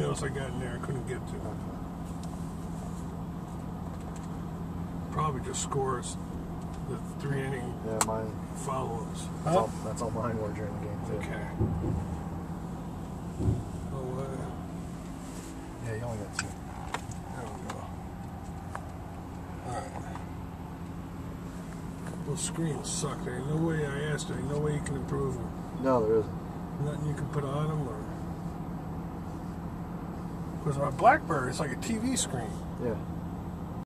else I got in there I couldn't get to. Probably just scores the 3-inning follow-ups. That's all mine were during the game, too. Okay. Oh, yeah, you only got 2. I don't know. Alright. Those screens suck. There ain't no way, I asked her, ain't no way you can improve them. No, there isn't. Nothing you can put on them, or... Because my BlackBerry is like a TV screen. Yeah.